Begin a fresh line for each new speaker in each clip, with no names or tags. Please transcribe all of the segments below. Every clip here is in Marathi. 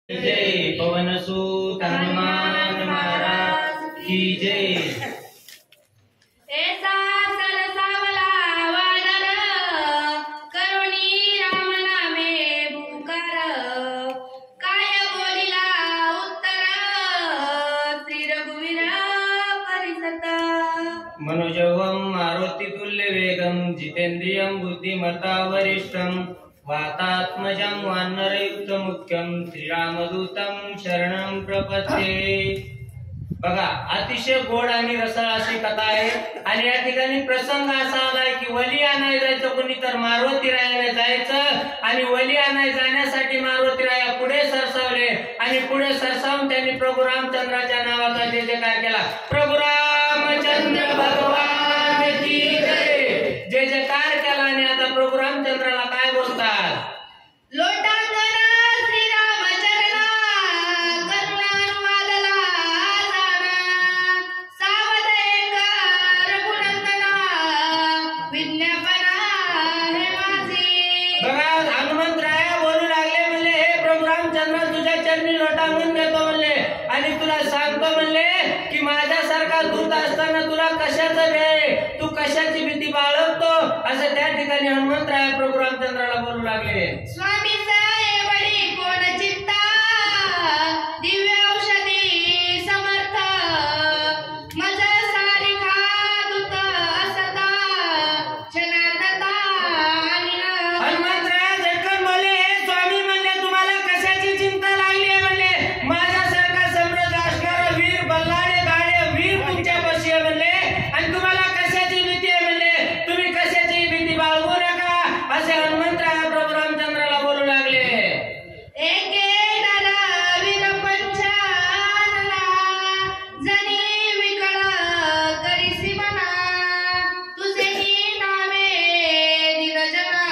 जय पवन सूत हनुमान महाराज की जय।
ऐसा सरसावला वानर करुणी राम नामे भूकर काय बोलिला उत्तर श्री रघुवीर परिसत
मनोजवम मारुति तुल्य वेगम जितेंद्रियम बुद्धिमता वरिष्ठम वातात्मजं वानरयुक्त मुख्यम श्रीरामदूतं शरणं प्रपद्ये। बघा, अतिशय गोड आणि रसाळ अशी कथा आहे आणि या ठिकाणी प्रसंग असा आलाय की वली आणाय जायचं कोणी तर मारुती रायाला जायचं आणि वली आणाय जाण्यासाठी मारुती राया पुढे सरसावले आणि पुढे सरसावून त्यांनी प्रभू रामचंद्राच्या नावाचा जय जयकार केला। प्रभू रामचंद्र भगवान की जय जय जयकार केला आणि आता प्रभू रामचंद्राला काय बोलतात?
लोटांगण श्रीरामचरणा करुणानुवादला जाणा सावध एक रघुनंदना विज्ञापना हे माझे।
बघा, हनुमंतराया बोलू लागले म्हणले, हे प्रभू रामचंद्र तुझ्या चरणी लोटांगण देतो म्हणले आणि तुला सांगतो म्हणले की माझ्यासारखा दूत असताना तुला कशाचं भय, तू कशाची भीती बाळगतो, असं त्या ठिकाणी हनुमंतराया प्रभू रामचंद्राला बोलू लागले।
स्वामी साहेबडी कोण चित्ता दिव्य औषधी समर्थ मज सारिखा दूत असता जनार्दता
हनुमंतराया झटकन बोलले, हे स्वामी म्हणले तुम्हाला कशाची चिंता लागली आहे म्हणले, माझ्यासारखा सम्राट असणारा वीर बल्लाळे गाडे वीर तुमच्यापाशी आहे म्हणले आणि तुम्हाला कशाची भीती आहे म्हणले, तुम्ही कशाची भीती बाळगू नका, असे हनुमंतराया प्रभू रामचंद्राला बोलू लागले।
एके नर वीर पंचानना जनी विकळ करीसी मना तुझेही नामे दिनजना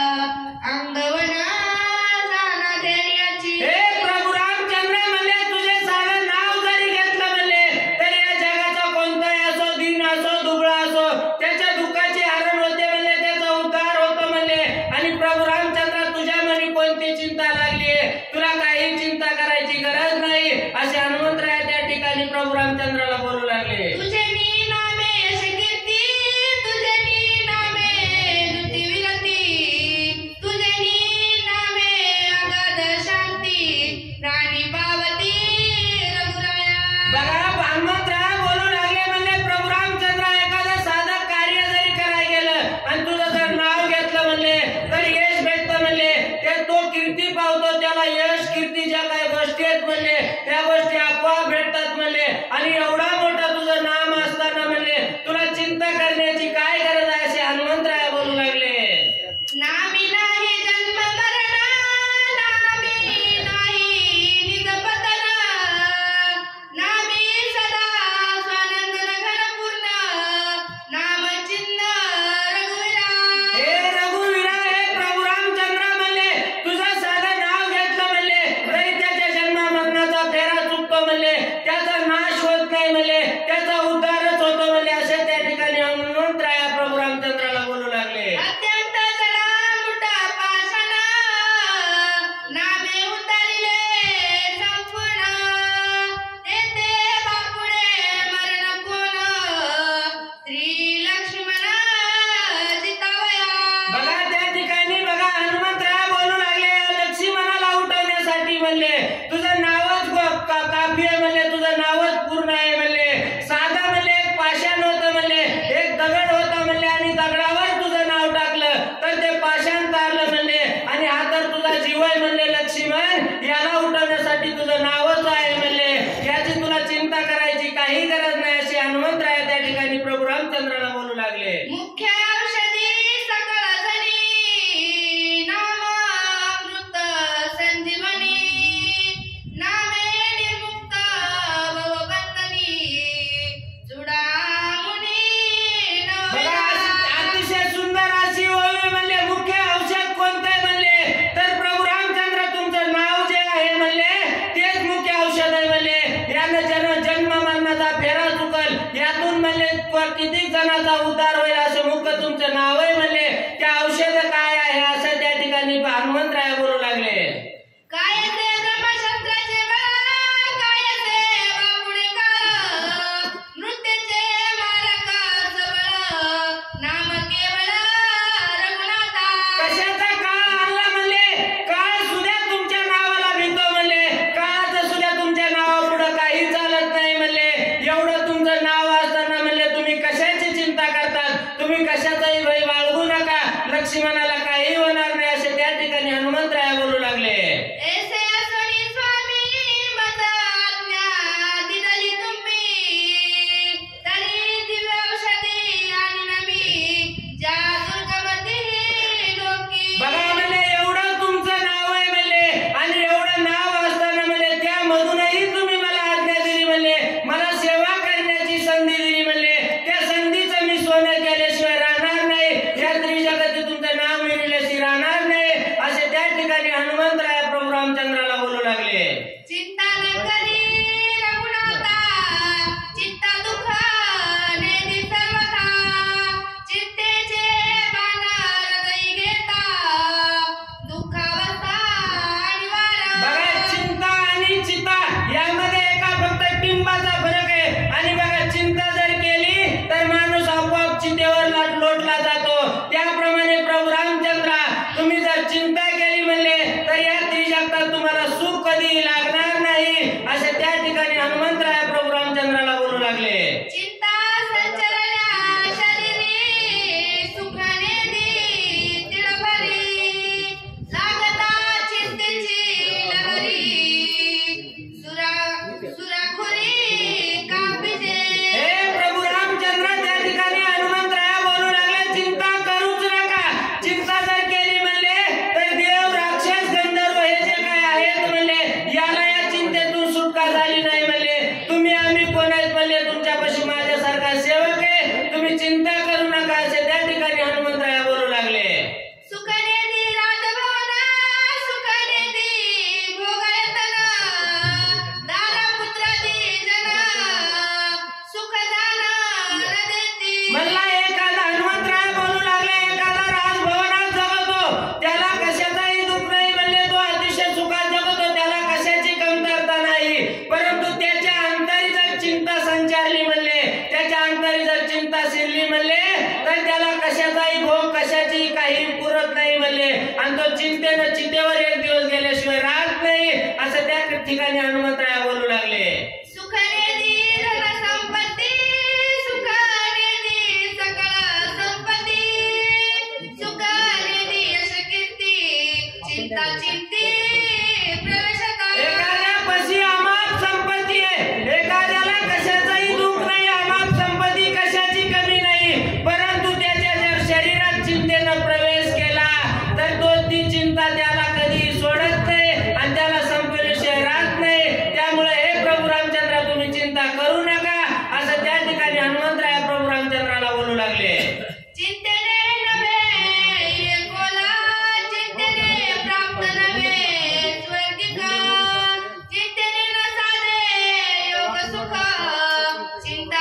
अंगवना जाना धैर्याची।
हे प्रभू रामचंद्र म्हणले, तुझे सारं नाव जरी घेतलं म्हणले तरी या जगाचा कोणताही असो, दीन असो, दुबळा असो, त्याच्या दुःखाचे हरण होते म्हणले, त्याचा उद्धार होतो म्हणले आणि प्रभू रामचंद्र तुझ्या मनी कोणती चिंता लागली, तुला काही चिंता करायची गरज नाही, असे हनुमंतराया त्या ठिकाणी प्रभू रामचंद्राला बोलू लागले।
तुझेनी नामे यश कीर्ती तुझेनी नामे स्तुती विरती तुझेनी नामे अगाध शांती राणी पावती रघुराया।
बघा, हनुमंतराया बोलू लागले म्हणले, प्रभू रामचंद्र एखादं साधं कार्य जरी करायला गेलं आणि तुझं जर नाव घेतलं म्हणले तर यश भेटतं म्हणले, ते तो कीर्ती पावतो, त्याला यश कीर्ती ज्या काही गोष्टी आहेत म्हणले त्या गोष्टी आपोआप भेटतात म्हणले आणि एवढा मोठा तुझं नाम असताना म्हणले तुला चिंता करण्याची काय गरज आहे, असे हनुमंतराया बोलू लागले।
नामी नाही जन्म मरण नामी नाही निजपतन नामी सदा स्वानंद घन पूर्ण नाम चिन्ह रघुवीरा।
हे रघुवीरा, हे प्रभू रामचंद्र म्हणले, तुझं साधं नाव घेतलं म्हणले तरी त्याच्या जन्म मरणाचा फेरा चुकतो म्हणले, त्याचा नाश होत नाही म्हणले, त्याचा उद्धारच होतो म्हणले, असे त्या ठिकाणी हनुमंतराया प्रभू रामचंद्राला बोलू लागले।
अत्यंत जडामुठा पाषाण नामे उतरले संपूर्ण तेथे बापुडे मरण कोण श्री लक्ष्मण जितावया।
बघा, त्या ठिकाणी बघा हनुमंतराया बोलू लागले, लक्ष्मणाला उठवण्यासाठी म्हणले तुझं नावच काफी आहे म्हणले, तुझं नावच पूर्ण आहे म्हणले, साधा म्हणले एक पाषाण होतं म्हणले, एक दगड होता म्हणले आणि दगडावर तुझं नाव टाकलं तर ते पाषाण तारलं म्हणले आणि हा तर तुझा जीव आहे म्हणले लक्ष्मण, याला उठवण्यासाठी तुझं नावच आहे म्हणले, याची तुला चिंता करायची काही गरज नाही, असे हनुमंतराया त्या ठिकाणी प्रभू रामचंद्राला बोलू लागले।
मुख्य औषधी सकळ जनी नाम अमृत संजीवनी नामे निर्मुक्त भवबंधनी चुडामुनी
बघा, अतिशय सुंदर अशी ओवी म्हणले, मुख्य औषध कोणतं आहे म्हणले तर प्रभू रामचंद्र तुमचं नाव जे आहे म्हणले तेच मुख्य औषध आहे म्हणले, यानं जन्म मरणाचा फेरा चुकल, यातून म्हणले किती जणांचा उद्धार होईल, असं मुख्य तुमचं नाव आहे म्हणले, त्या औषध काय आहे असं त्या ठिकाणी हनुमंतराया बोलू लागले।
काय ते ब्रह्मशास्त्र चिंता न करी रघुनाथा, चित्ता दुःख नेदी सर्वथा, चित्तेचे बाण हृदयी घेता, दुःखावस्था निवारा.
बघा चिंता आणि चिता यामध्ये एका फक्त टिंबाचा फरक आहे. आणि बघा चिंता जर केली तर माणूस आपोआप चितेवर लोटला जातो. त्याप्रमाणे प्रभू रामचंद्र तुम्ही जर चिंता केली म्हणले तर या त्रिजगतात तुम्हाला सुख कधी लागणार नाही असे त्या ठिकाणी हनुमंतराय प्रभू रामचंद्राला बोलू लागले.
चिंता संचरल्या शरीरी, सुखाने दी तिळभरी, लागता चिंतेची लहरी, सुराखोरी कापिजे.
हे प्रभू रामचंद्र त्या ठिकाणी हनुमंतराय बोलू लागले चिंता करूच नका. चिंता जर केली म्हणले तर देव राक्षस गंधर्व हे जे काय आहेत म्हणले याला या चिंतेतून सुटका झाली नाही म्हणले. तुम्ही आम्ही कोण आहेत म्हणले तुमच्यापाशी माझ्यासारखा सेवक आहे. तुम्ही चिंता करू नका असे त्या ठिकाणी हनुमंतराय बोलू लागले.
सुखाने दी राजभवना, सुखाने दी भोगयतना, दारपुत्रादी जना, सुख जाणार देती.
म्हणला एखादा हनुमंतराय बोलू लागले एखादा राजभवनात जगतो त्याला कशाचाही दुःख नाही म्हणले. तो अतिशय सुखात जगतो त्याला कशाची कमतरता नाही. परंतु त्याच्या अंतरी जर चिंता संचारली म्हणले, त्याच्या अंतरी जर चिंता शिरली म्हणले तर त्याला कशाचाही भोग कशाची काही पुरत नाही म्हणले. आणि तो चिंतेनं चितेवर एक दिवस गेल्याशिवाय राहत नाही असं त्या ठिकाणी हनुमंतराय बोलू लागले.
सुखाने दी धन संपत्ती, सुखाने दी सकळ संपत्ती, सुखाने दी यश कीर्ती, चिंता चिंती प्रवेशता.
एखाद्यापाशी अमाप संपत्ती आहे, एखाद्याला कशाचाही दुःख नाही, अमाप संपत्ती कशाची कमी नाही. परंतु त्याच्या जर शरीरात चिंतेनं प्रवेश केला तर तो ती चिंता त्याला कधी सोडत नाही आणि त्याला संपल्याशिवाय राहत नाही. त्यामुळे हे प्रभू रामचंद्र तुम्ही चिंता करू नका असं त्या ठिकाणी हनुमंतराय प्रभू रामचंद्राला बोलू लागले.
चिंतेने नव्हे एकोला, चिंतेने प्राप्त नव्हे स्वर्गिका, चिंतेने न साधे योग सुख, चिंता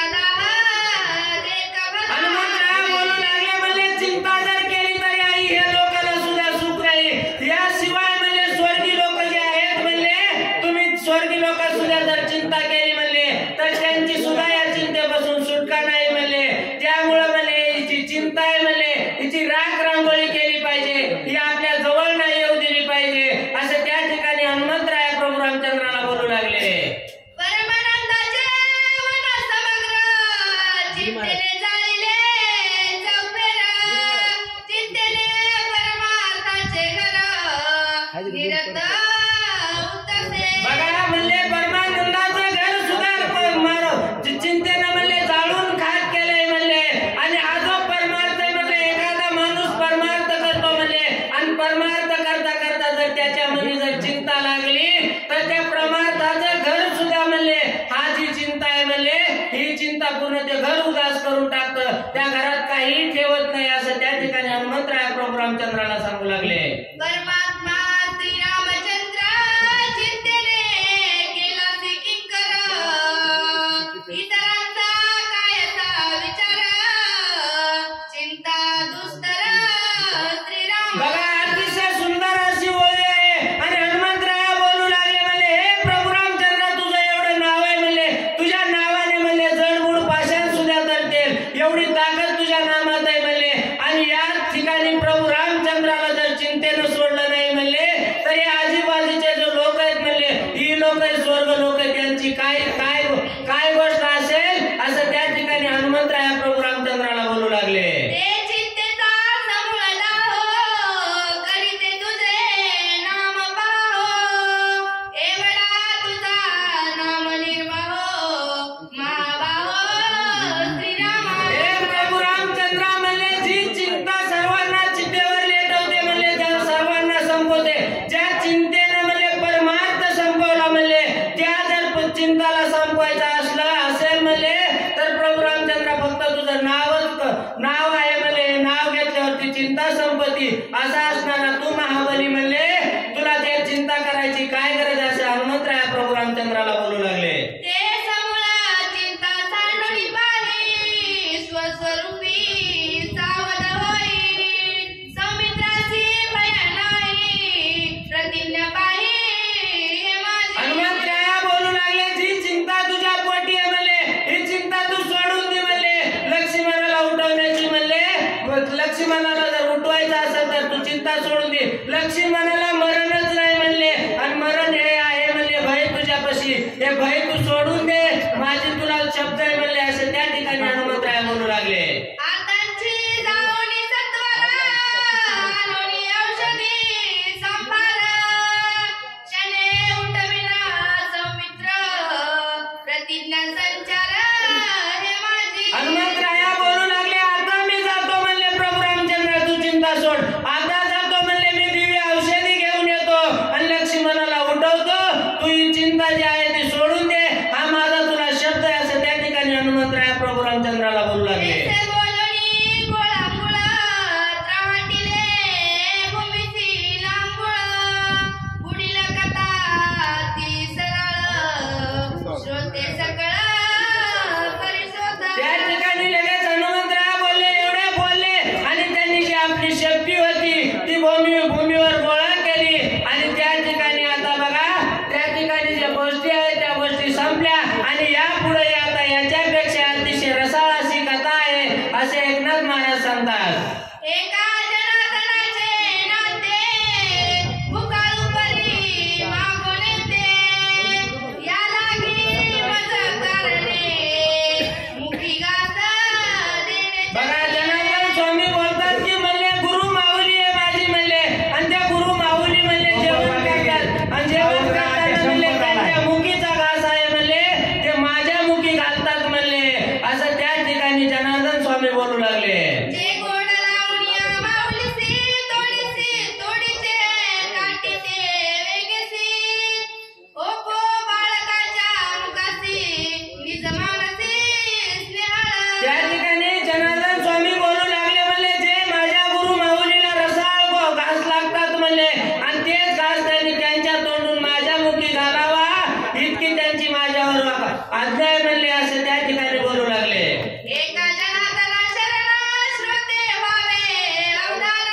हनुमंतराय बोलू लागले म्हणले चिंता जर केली तर आई हे लोकांना सुद्धा सुख नाही. याशिवाय म्हणजे स्वर्गी लोक जे आहेत म्हणले तुम्ही स्वर्गी लोक सुद्धा जर चिंता केली म्हणले तर त्यांची सुद्धा या चिंतेपासून सुटका नाही म्हणले. त्यामुळे म्हणले हिची चिंता आहे म्हणले हिची राख रांगोळी केली पाहिजे, ही आपल्या जवळ नाही येऊ दिली पाहिजे असं त्या ठिकाणी हनुमंतराय प्रभू रामचंद्राला बोलू लागले.
परमानंदाचे वन समग्र, चिंतेने जाळले चौफेर, चिंतेने परमार्थाचे घर, निरत उतसे.
बघा म्हणले परमानंदाचं घर सुद्धा चिंतेनं म्हणले जाळून खाक केलंय म्हणले. आणि हा जो परमार्थ म्हणले एखादा माणूस परमार्थ करतो म्हणले आणि परमार्थ करता करता जर त्याच्या मनी जर चिंता लागली तर त्या परमार्थाचं घर सुद्धा म्हणले हा जी चिंता आहे म्हणले ही चिंता पूर्ण ते घर उदास करून टाकतं, त्या घरात काही ठेवत नाही असं त्या ठिकाणी हनुमंतराय प्रभू रामचंद्राला सांगू लागले.
परमात्मा श्री रामचंद्र चिंतेने केला किंकर, इतरांचा कायचा विचार, चिंता दुस्तर श्रीराम.
बघा अतिशय सुंदर अशी ओळी आहे. आणि हनुमंतराय बोलू लागले म्हणले हे प्रभू रामचंद्र तुझं एवढं नाव आहे म्हणले, तुझ्या नावाने म्हणले जडबुड पाषाण सुद्धा तरतील एवढी ताकद तुझ्या नामात आहे म्हणले. आणि याच ठिकाणी प्रभू रामचंद्राला जर चिंतेनं सोडलं नाही म्हणले तर हे आजूबाजूचे जे लोक आहेत म्हणले ही लोक स्वर्ग लोक त्यांची काय काय काय गोष्ट असेल असं त्या ठिकाणी हनुमंतराय प्रभू रामचंद्राला बोलू लागले.
ते चिंतेचा समूळ दाहो, करीते तुझे नाम पाहो, एवढा तुझा नाम निर्वाहो, महाबाहो श्रीराम.
हे प्रभू रामचंद्र म्हणले जी चिंता सर्वांना चितेवर लेटवते म्हणले त्या सर्वांना संपवते. ज्या चिंतेने म्हणले परमार्थ संपवला म्हणले त्या जर चिंताला संपवायचा असला असेल म्हणले तर प्रभू रामचंद्र फक्त तुझं नाव आहे म्हणले, नाव घेतल्यावरती चिंता संपत्ती असा असणारा तू महाबली म्हणले तुला त्या चिंता करायची काय गरज असे हनुमंतराय लक्ष्मणाला मरणच नाही म्हणले आणि मरण हे आहे म्हणले भय तुझ्यापाशी, हे भय तू सोडून दे, माझी तुला शब्द आहे म्हणले असे त्या ठिकाणी हनुमंतराय म्हणू लागले.
आतांची जाऊनी सत्वरा लोणी औषधी संभार शने उठविला सौमित्र प्रतिज्ञा संचार हे माझी.
हनुमंतराया बोलू लागले आता मी जातो म्हणले प्रभू रामचंद्र तू चिंता सोड, आता जातो म्हणले मी दिव्य औषधी घेऊन येतो आणि लक्ष्मणाला उठवतो, तू ही चिंता जी आहे ती सोडून दे, हा माझा तुला शब्द आहे असं त्या ठिकाणी हनुमंतराया प्रभू रामचंद्राला बोलू लागले.
ऐसे बोलणी गोळांगुळ त्राटिले भूमीची लांगुळ पुढील कथा ती सरळ श्रोते सकळ परिशोध.
त्या ठिकाणी लगेच हनुमंतराय बोलले, एवढे बोलले आणि त्यांनी जी आपली शक्ती होती ती भूमीवर गोळा केली आणि त्या ठिकाणी आता बघा त्या ठिकाणी ज्या गोष्टी आहेत त्या गोष्टी संपल्या आणि यापुढे आता याच्यापेक्षा अतिशय रसाळ अशी कथा आहे असे एकनाथ महाराज सांगतात.
एका जनार्दनाचे नाते मुखाळू परी मागून येते या लागी मज करणे मुखी घास देणे.
बघा जनार्दन स्वामी बोलतात की म्हणले गुरु माऊली आहे माझी म्हणले आणि त्या गुरु माऊली म्हणले जेवण करतात आणि जेवण करताना म्हणले त्यांच्या मुखीचा घास आहे म्हणले ते माझ्या मुखी घालतात म्हणले असं त्या ठिकाणी जनार्दन स्वामी बोलू लागले.
जे गोड लावण्या माऊलीसी तोडीचे काठीचे वेगेसी ओपो बाळकाच्या मुखासी निज मानसी स्नेहाळ.
त्या ठिकाणी जनार्दन स्वामी बोलू लागले म्हणले जे माझ्या गुरु माऊलीला रसाळ घास लागतात म्हणले आणि तेच घास त्यांनी त्यांच्या तोंडून माझ्या मुखी घालावा इतकी त्यांची माझ्यावर आज्ञा आहे म्हणले असे त्या ठिकाणी बोलू लागले.
एका जनार्दना शरण श्रोते व्हावे अवधान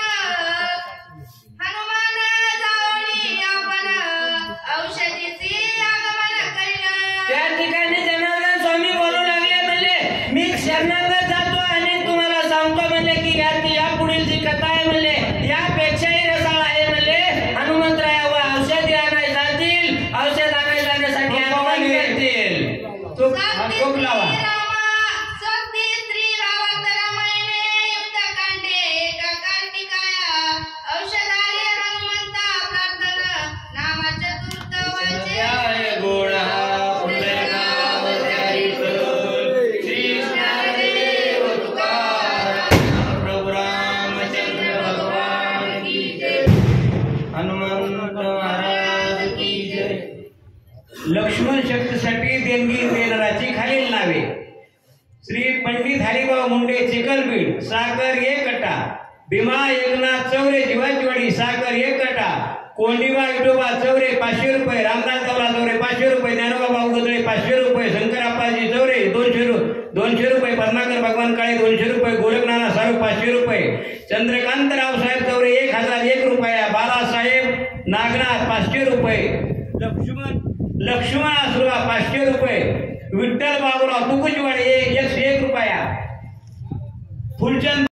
हनुमान जाऊनी आपण औषधीची आगमन करील.
त्या ठिकाणी जनार्दन स्वामी बोलू लागले म्हणले मी शरणागत जातो आणि तुम्हाला सांगतो म्हणले की या पुढील जी कथा आहे म्हणले यापेक्षाही रसाळ आहे म्हणले. हनुमंतराया व औषधी आणायला जातील, औषध आणायला जाण्यासाठी आगमन करतील. खूप लावा.
स्वस्ति श्री रावत रामायणे युद्धकांडे एका कार्तिकाया औषधारी हनुमंता प्रार्थना नाम चतुर्थ वाचे
जय गोळा पुढे नाव त्यारी चोल श्री ज्ञानदेव तुकाराम प्रभू रामचंद्र भगवान की जय, हनुमंत महाराज की जय.
लक्ष्मण शक्तीसाठी देणगी देणाराची खालील नावे: श्री पंडित हरिभाऊ मुंडे चिखलबीड साखर 1 कटा, भीमा एकनाथ चौरे जीवाचीवाडी साखर 1 कटा, कोंडिबा विठोबा चौरे 500 रुपये, रामदास गवला चौरे 500 रुपये, ज्ञानोबा भाऊ गजळे 500 रुपये, शंकराप्पाजी चौरे 200 रुपये, पद्माकर भगवान काळे 200 रुपये, गोरखनाना सारू 500 रुपये, चंद्रकांत रावसाहेब चौरे 1001 रुपया, बाळासाहेब नागनाथ 500 रुपये, लक्ष्मण आसुरा 500 रुपये, विठ्ठल बाबूराव तुकुचवाडे 101 रुपया, फुलचंद